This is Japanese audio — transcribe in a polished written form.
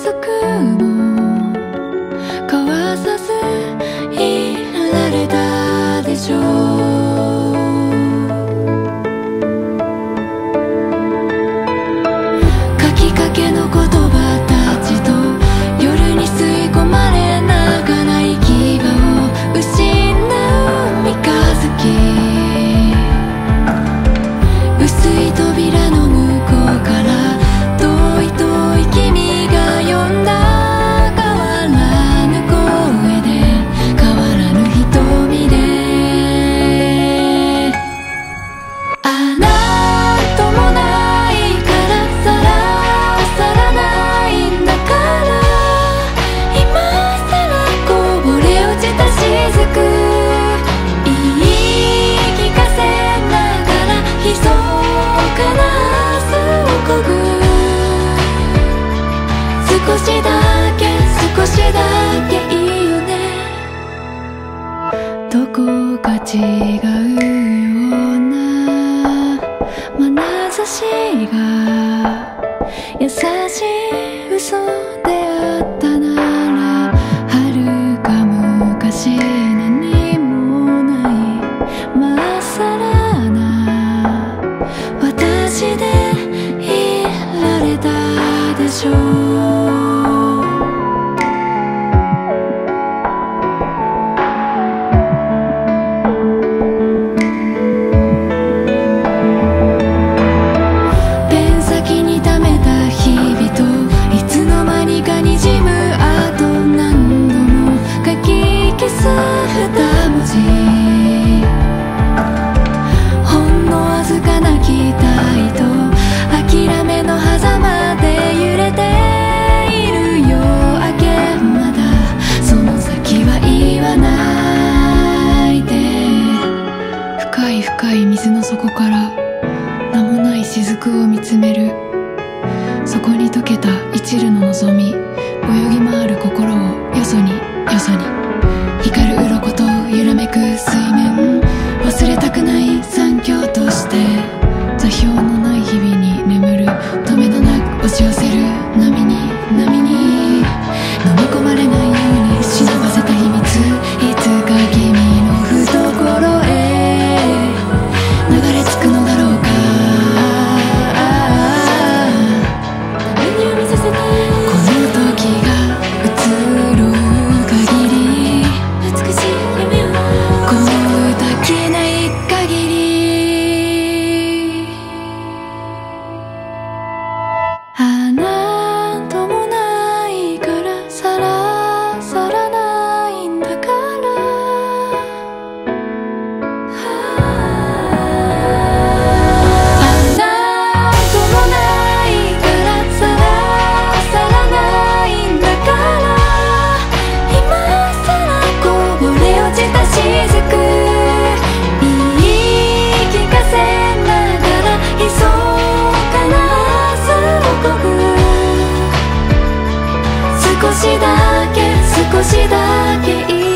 束も交わさずいられたでしょう。書きかけの言葉たちと夜に吸い込まれながら行き場を失う三日月。薄い扉の向こうから遠い遠い君が呼んだ。変わらぬ声で変わらぬ瞳で、なんともないからさらさらないんだから、今さらこぼれ落ちた雫言い聞かせながらひそかな明日をこぐ。少しだけ少しだけいいよね。どこか違うような眼差しが優しい嘘であったなら、遥か昔何もないまっさらな私でいられたでしょう。ペン先に溜めた日々といつの間にかにじむ後、何度も書き消す二文字。ほんのわずかな期待と諦めの狭間で揺れている夜明け。まだその先は言わないで。深い深い水の底から名もない雫を見つめる。そこに溶けた一縷の望み、泳ぎ回る心をよそによそに。光る鱗と揺らめく水面、忘れたくない残響として座標のない日々に眠る。止めどなく押し寄せる波に波に飲み込まれないように忍ばせた秘密、いつか君の懐へ流れ着くのだろうか。夢を見させてこの時が移ろう限り、美しい夢をこの抱きない限り。なんともないからさらさらないんだから、なんともないからさらさらないんだから、今さらこぼれ落ちた雫言い聞かせながらひそかな明日をこぐ。少しだけ少しだけいい